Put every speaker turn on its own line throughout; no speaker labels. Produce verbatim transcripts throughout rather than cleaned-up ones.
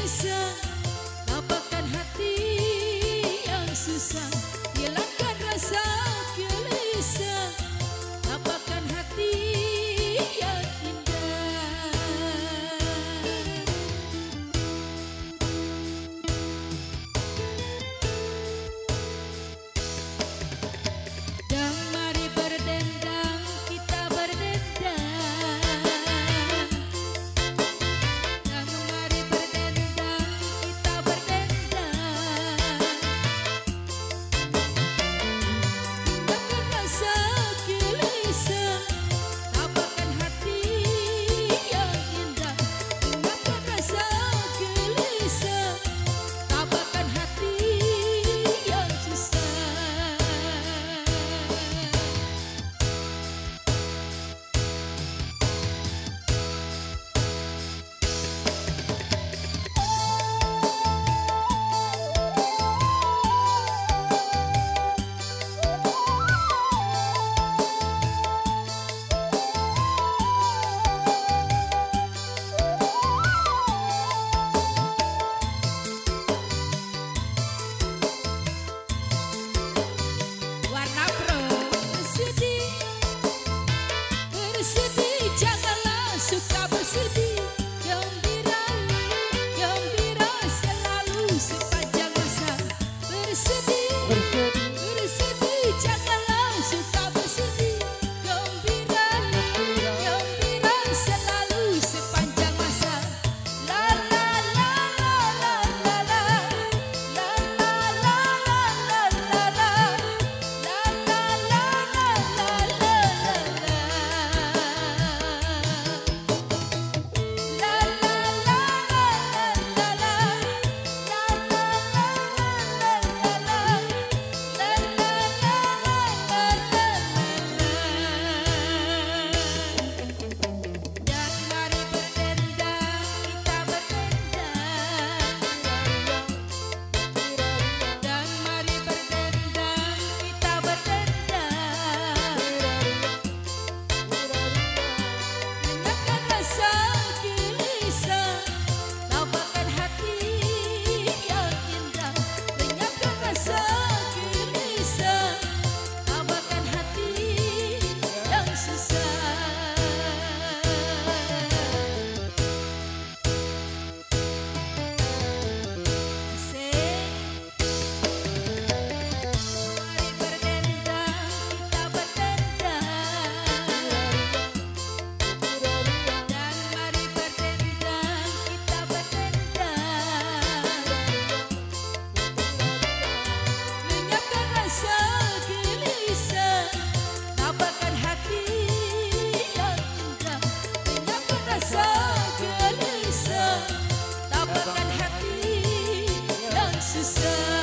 gelisah, lapangkan hati yang susah, hilangkan rasa gelisah, lapangkan hati yang indah. Dan mari berdendang, kita berdendang. Dan mari berdendang, kita berdendang. Tinggalkan rasa gelisah, lapangkan hati yang indah. Tinggalkan rasa gelisah, lapangkan hati yang susah. Warna pro bersedih, bersedih, janganlah suka bersedih. Gembira, gembira selalu sepanjang masa. Bersedih, bersedih, janganlah suka bersedih. Gembira, gembira selalu sepanjang masa. La la la la la la la, la la la la la la la. La la la la la la la. La la la la la la. La la la la la la. La la Dan mari berdendang, kita berdendang. Hilangkan rasa gelisah, lapangkan hati yang indah. Lenyapkan rasa gelisah, lapangkan hati yang susah. Asik. Mari berdendang, kita berdendang. Dan mari berdendang, kita berdendang. Lenyapkan rasa gelisah, lapangkan hati yang indah. Lenyapkan rasa gelisah, lapangkan hati yang susah.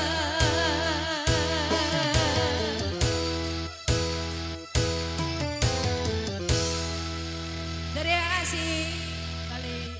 Terima kasih. Balik.